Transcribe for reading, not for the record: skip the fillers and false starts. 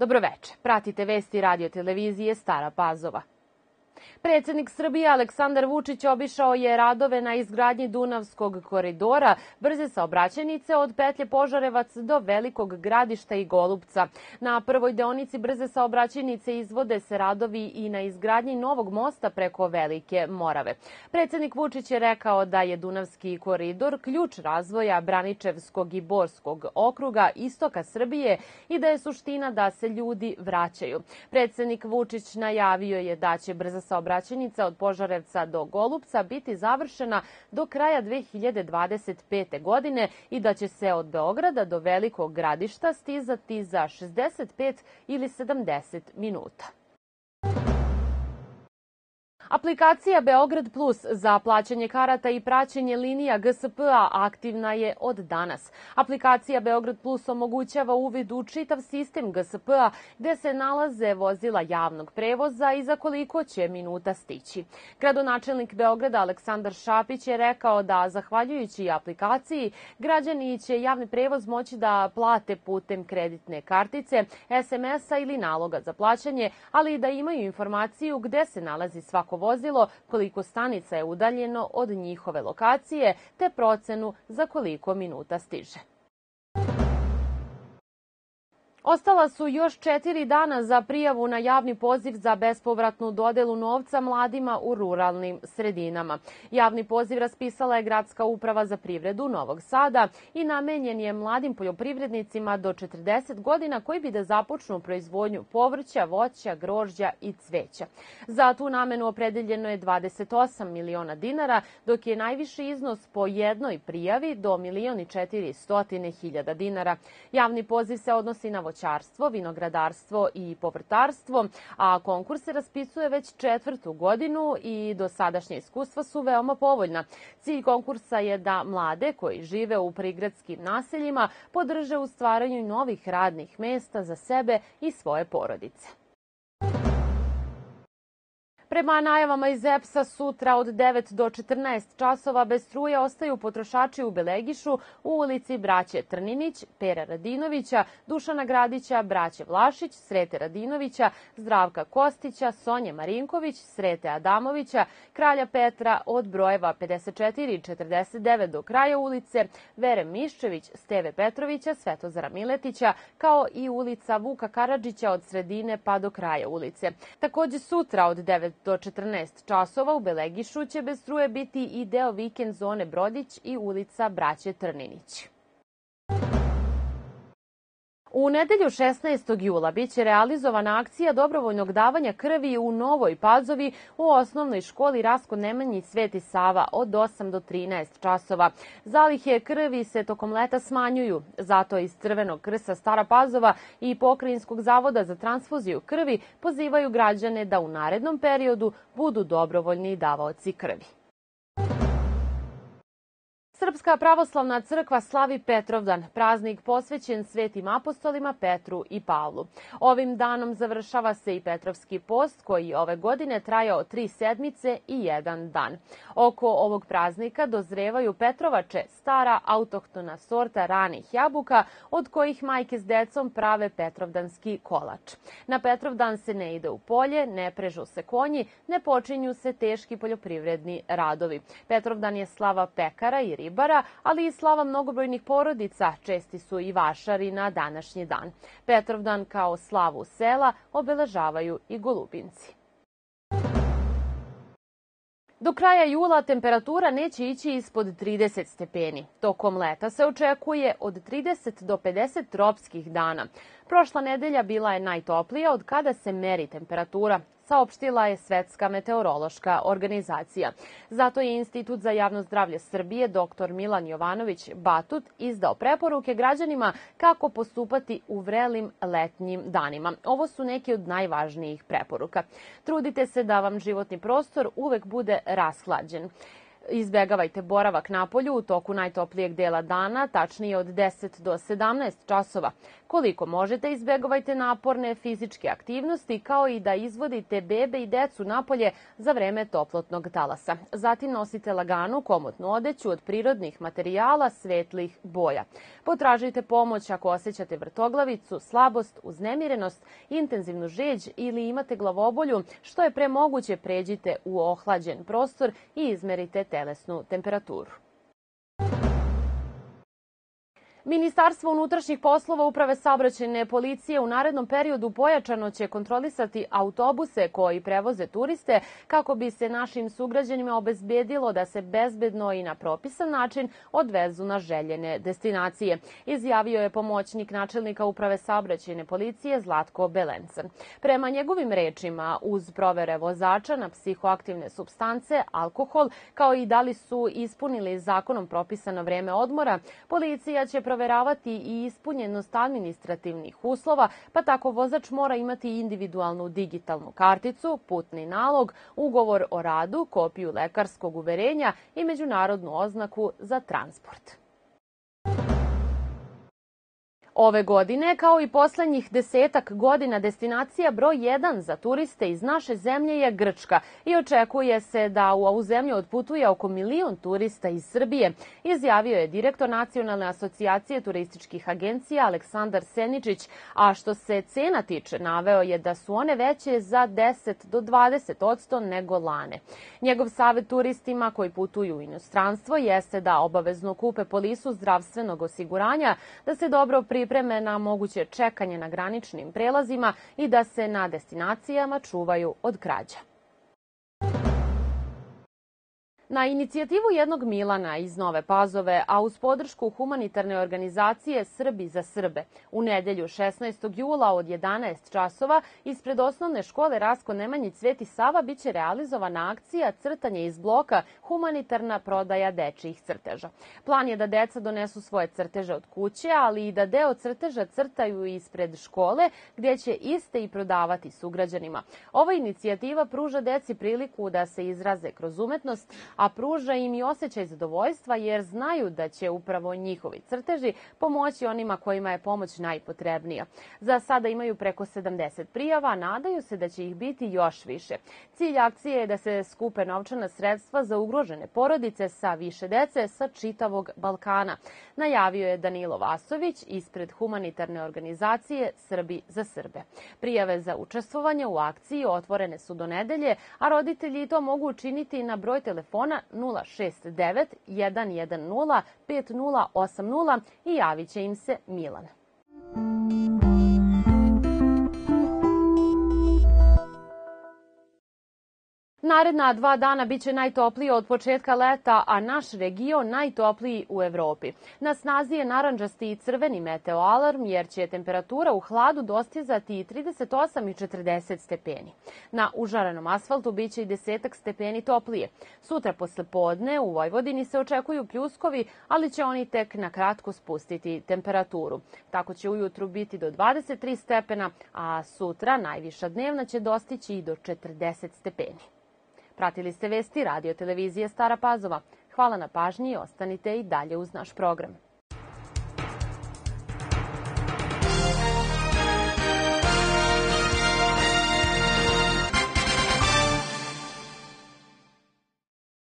Dobroveče, pratite vesti radio televizije Stara Pazova. Predsednik Srbije Aleksandar Vučić obišao je radove na izgradnji Dunavskog koridora, brze saobraćajnice od petlje Požarevac do Velikog Gradišta i Golupca. Na prvoj deonici brze saobraćajnice izvode se radovi i na izgradnji novog mosta preko Velike Morave. Predsednik Vučić je rekao da je Dunavski koridor ključ razvoja Braničevskog i Borskog okruga istoka Srbije i da je suština da se ljudi vraćaju. Predsednik Vučić najavio je da će brza saobraćajnica od Požarevca do Golupca biti završena do kraja 2025. godine i da će se od Beograda do Velikog Gradišta stizati za 65 ili 70 minuta. Aplikacija Beograd Plus za plaćanje karata i praćenje linija GSP-a aktivna je od danas. Aplikacija Beograd Plus omogućava uvid u čitav sistem GSP-a gde se nalaze vozila javnog prevoza i za koliko će minuta stići. Gradonačelnik Beograda Aleksandar Šapić je rekao da, zahvaljujući aplikaciji, građani će javni prevoz moći da plate putem kreditne kartice, SMS-a ili naloga za plaćanje, ali i da imaju informaciju gde se nalazi svako vozilo, koliko stanica je udaljeno od njihove lokacije, te procenu za koliko minuta stiže. Ostala su još 4 dana za prijavu na javni poziv za bespovratnu dodelu novca mladima u ruralnim sredinama. Javni poziv raspisala je Gradska uprava za privredu Novog Sada i namenjen je mladim poljoprivrednicima do 40 godina koji bi da započnu proizvodnju povrća, voća, grožđa i cveća. Za tu namenu opredeljeno je 28 miliona dinara, dok je najviši iznos po jednoj prijavi do 1.400.000 dinara. Javni poziv se odnosi na voćarstvo, vinogradarstvo i povrtarstvo, a konkurs se raspisuje već 4. godinu i dosadašnja iskustva su veoma povoljna. Cilj konkursa je da mlade koji žive u prigradskim naseljima podrže u stvaranju novih radnih mesta za sebe i svoje porodice. Prema najavama iz EPS-a sutra od 9 do 14 časova bez struje ostaju potrošači u Belegišu u ulici Braće Trninić, Pera Radinovića, Dušana Gradića, Braće Vlašić, Srete Radinovića, Zdravka Kostića, Sonje Marinković, Srete Adamovića, Kralja Petra od brojeva 54 i 49 do kraja ulice, Vere Miščević, Steve Petrovića, Svetozara Miletića, kao i ulica Vuka Karadžića od sredine pa do kraja ulice. Takođe sutra od 9 do 14 časova u Belegišu će bez struje biti i deo vikend zone Brodić i ulica Braće Trninić. U nedelju 16. jula biće realizovana akcija dobrovoljnog davanja krvi u Novoj Pazovi u osnovnoj školi Rasko Nemanji Sveti Sava od 8 do 13 časova. Zalihe krvi se tokom leta smanjuju, zato iz Crvenog krsta Stara Pazova i Pokrajinskog zavoda za transfuziju krvi pozivaju građane da u narednom periodu budu dobrovoljni davaoci krvi. Srpska pravoslavna crkva slavi Petrovdan, praznik posvećen svetim apostolima Petru i Pavlu. Ovim danom završava se i Petrovski post koji ove godine trajao 3 sedmice i 1 dan. Oko ovog praznika dozrevaju petrovače, stara autohtona sorta ranih jabuka od kojih majke s decom prave petrovdanski kolač. Na Petrovdan se ne ide u polje, ne prežu se konji, ne počinju se teški poljoprivredni radovi. Petrovdan je slava pekara i ribara, ali i slava mnogobrojnih porodica, česti su i vašari na današnji dan. Petrovdan kao slavu sela obeležavaju i Golubinci. Do kraja jula temperatura neće ići ispod 30 stepeni. Tokom leta se očekuje od 30 do 50 tropskih dana. Prošla nedelja bila je najtoplija od kada se meri temperatura, saopštila je Svetska meteorološka organizacija. Zato je Institut za javno zdravlje Srbije dr. Milan Jovanović Batut izdao preporuke građanima kako postupati u vrelim letnjim danima. Ovo su neke od najvažnijih preporuka. Trudite se da vam životni prostor uvek bude rashlađen. Izbegavajte boravak napolju u toku najtoplijeg dela dana, tačnije od 10 do 17 časova. Koliko možete, izbegavajte naporne fizičke aktivnosti, kao i da izvodite bebe i decu napolje za vreme toplotnog talasa. Zatim nosite laganu, komotnu odeću od prirodnih materijala svetlih boja. Potražite pomoć ako osjećate vrtoglavicu, slabost, uznemirenost, intenzivnu žeđ ili imate glavobolju. Što je pre moguće, pređite u ohlađen prostor i izmerite telesnu temperaturu. Ministarstvo unutrašnjih poslova Uprave saobraćajne policije u narednom periodu pojačano će kontrolisati autobuse koji prevoze turiste kako bi se našim sugrađanima obezbedilo da se bezbedno i na propisan način odvezu na željene destinacije, izjavio je pomoćnik načelnika Uprave saobraćajne policije Zlatko Belencan. Prema njegovim rečima, uz provere vozača na psihoaktivne supstance, alkohol, kao i da li su ispunili zakonom propisano vreme odmora, policija će proveravati i ispunjenost administrativnih uslova, pa tako vozač mora imati individualnu digitalnu karticu, putni nalog, ugovor o radu, kopiju lekarskog uverenja i međunarodnu oznaku za transport. Ove godine, kao i poslednjih 10 godina, destinacija broj 1 za turiste iz naše zemlje je Grčka i očekuje se da u ovu zemlju otputuje oko 1 milion turista iz Srbije, izjavio je direktor Nacionalne asocijacije turističkih agencija Aleksandar Seničić, a što se cena tiče, naveo je da su one veće za 10 do 20% nego lane. Njegov savet turistima koji putuju u inostranstvo jeste da obavezno kupe polisu zdravstvenog osiguranja, da se dobro pripreme na moguće čekanje na graničnim prelazima i da se na destinacijama čuvaju od krađa. Na inicijativu jednog Milana iz Nove Pazove, a uz podršku humanitarne organizacije Srbi za Srbe, u nedelju 16. jula od 11 časova ispred osnovne škole Rasko Nemanjić Sveti Sava biće realizovana akcija Crtanje iz bloka humanitarna prodaja dečijih crteža. Plan je da deca donesu svoje crteže od kuće, ali i da deo crteža crtaju ispred škole, gdje će iste i prodavati sugrađanima. Ova inicijativa pruža deci priliku da se izraze kroz umetnost, a pruža im i osjećaj zadovoljstva jer znaju da će upravo njihovi crteži pomoći onima kojima je pomoć najpotrebnija. Za sada imaju preko 70 prijava, a nadaju se da će ih biti još više. Cilj akcije je da se skupe novčana sredstva za ugrožene porodice sa više dece sa čitavog Balkana, najavio je Danilo Vasović ispred humanitarne organizacije Srbi za Srbe. Prijave za učestvovanje u akciji otvorene su do nedelje, a roditelji to mogu učiniti na broj telefona 069 110 5080 i javit će im se Milan. Naredna 2 dana biće najtopliji od početka leta, a naš region najtopliji u Evropi. Na snazi je narandžasti i crveni meteoalarm jer će temperatura u hladu dostizati i 38 i 40 stepeni. Na užarenom asfaltu biće i 10 stepeni toplije. Sutra posle podne u Vojvodini se očekuju pljuskovi, ali će oni tek na kratko spustiti temperaturu. Tako će ujutru biti do 23 stepena, a sutra najviša dnevna će dostići i do 40 stepeni. Pratili ste vesti Radio televizije Stara Pazova. Hvala na pažnji i ostanite i dalje uz naš program.